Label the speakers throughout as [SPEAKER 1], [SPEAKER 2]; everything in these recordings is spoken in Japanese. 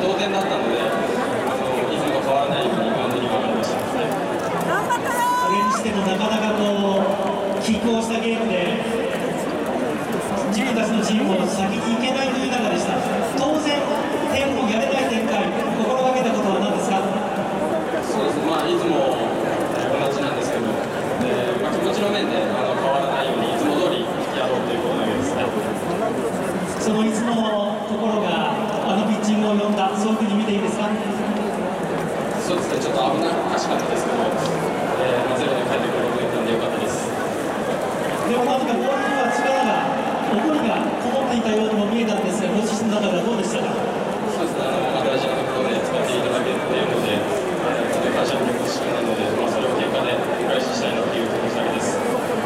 [SPEAKER 1] 同点だったので、いつもと変わらないようにマウンドに上がりました。
[SPEAKER 2] それにしてもなかなか拮抗したゲームで自分たちのチームも先に行けないという中でした。当然点をやれない展開、心がけたことは何ですか？
[SPEAKER 1] そうですね、いつも同じなんですけど、気持ちの面で変わらないようにいつも通りやろうということだけですね。
[SPEAKER 2] そのいつものところがピッチングを呼んだ、そういうふうに見ていいですか？
[SPEAKER 1] そうですね、ちょっと危なっかしかったですけど、ゼロで帰ってくることができたんでよかったです。
[SPEAKER 2] でもなぜかボールには力が、怒りがこもっていたようにも見えたんですが、ご自身の中ではどうでしたか？
[SPEAKER 1] そうですね、大事なところで使っていただけているので、ちょっと感謝の気持ちしかないので、それを結果でお返ししたいなという気持ちだけです。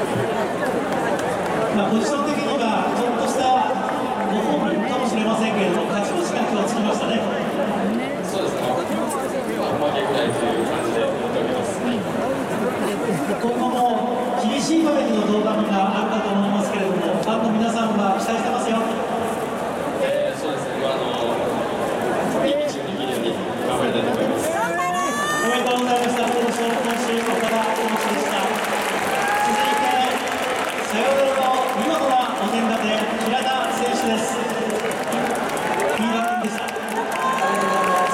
[SPEAKER 2] ポジション的にはちょっとしたご褒美かもしれませんけれども、勝ち星が今日つきましたね。
[SPEAKER 1] そうですね、おまけぐらいという感じで思っております。
[SPEAKER 2] 今後も厳しい場面の動画があるかと思いますけれども、ファンの皆さんは期待してますよ。
[SPEAKER 1] そうですね、いいピッチングできるように頑張りたいと思います。
[SPEAKER 2] おめでとうございました。今年岡田投手でした。続いてサヨナラの見事なお膳立て、平田選手です。いいバッティングでした。ありがとうございます。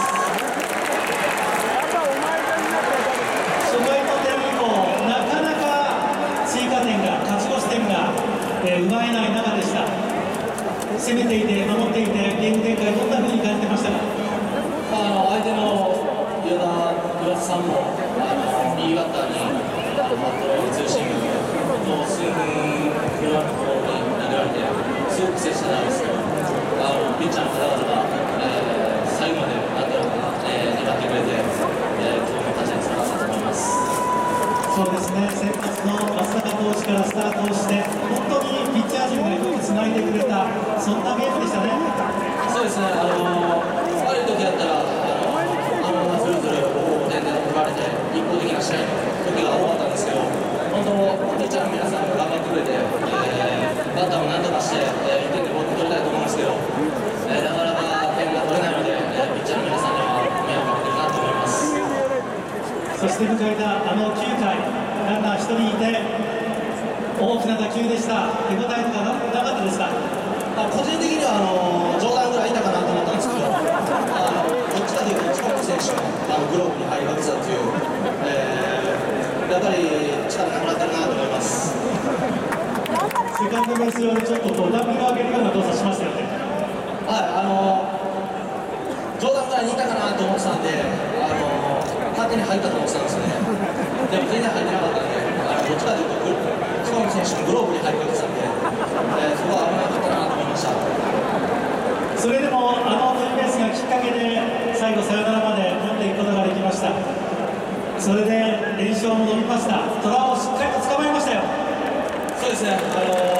[SPEAKER 2] 初回の点以降、なかなか追加点が、勝ち越し点が、奪えない中でした。攻めていて、守っていて、ゲーム展開、どんなふうに感じてましたか？
[SPEAKER 3] 相手の岩田さんも右バッターにバットツーシームの数分ぐらいのところに投げられて、すごく接したんですけど、ピッチャーの方々が、最後までなんとか粘ってくれて、今日の勝ちにつながったと思います。
[SPEAKER 2] そうですね、先発の松坂投手からスタートをして、本当にピッチャー陣がよくつないでくれた、そんなゲームでしたね。
[SPEAKER 3] そうですね、ある時だったら、ずるずる5点で取られて、一方的な試合の時が多かったんですけど、本当、ピッチャーの皆さんが頑張ってくれて、バッターもなんとかして、1点でボール取りたいと思うんですけど、なかなか点が取れないので、ピッチャーの皆さんには迷惑かけてるなと思います。
[SPEAKER 2] そして迎えた9回、ランナー1人いて、大きな打球でした。手応えとかなかったですか？
[SPEAKER 3] 個人的には冗談ぐらいいたかなと思ったんですけど、どっちかというと近本選手のグローブに入りかけたという、やっぱり力がなくなってるなと思います。
[SPEAKER 2] セカンドベース上でちょっとダンピングを上げるような動作しましたよね。
[SPEAKER 3] はい、冗談ぐらいにいたかなと思ってたんで、勝手に入ったと思ってたんですよね。でも全然入ってなかったんで、どっちかというと近本選手のグローブに入りかけてたんで、そこは危なかったなと思いました。
[SPEAKER 2] それでもツーベースがきっかけで最後サヨナラまで持っていくことができました。それで連勝も伸びました。トラをしっかりと捕まえましたよ。
[SPEAKER 3] そうですね、本当にいい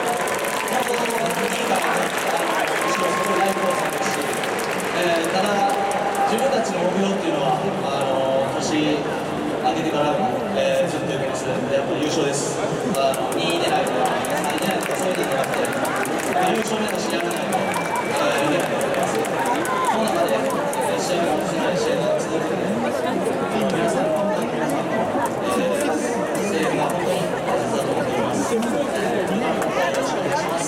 [SPEAKER 3] からね、後ろすごいライブコースですし、ただ自分たちの目標っていうのは年明けてからも、ずっと言ってます。やっぱり優勝です。2位狙いとか3位狙いとかそういうのじゃなくて、優勝目指してやらないといけないと思います。その中で、試合が落ちない試合が続くので、皆さんの声援が本当に大切だと思っています。よろしくお願いします。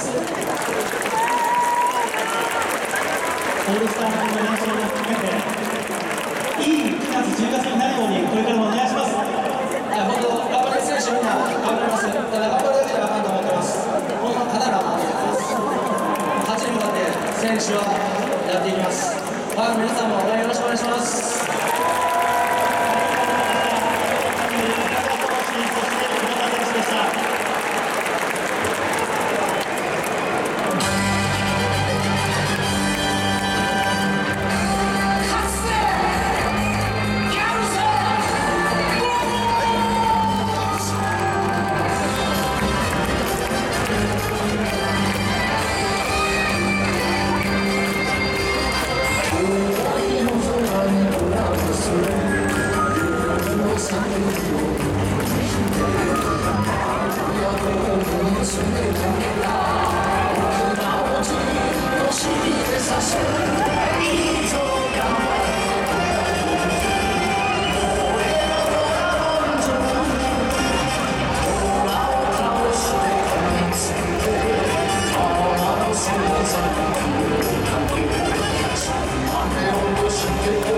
[SPEAKER 2] オールスターの練習も含めて、いい9月、10月になるように、これからもお願いします。
[SPEAKER 3] 本当、頑張れる選手みんな頑張ります。ただ頑張るだけではあかんと思ってます。本当、勝たなあかんと思ってます。勝ちに向かって選手はやっていきます。ファンの皆さんも応援よろしくお願いします。
[SPEAKER 4] 僕らをずっと知りてさせるいいぞが雨を知って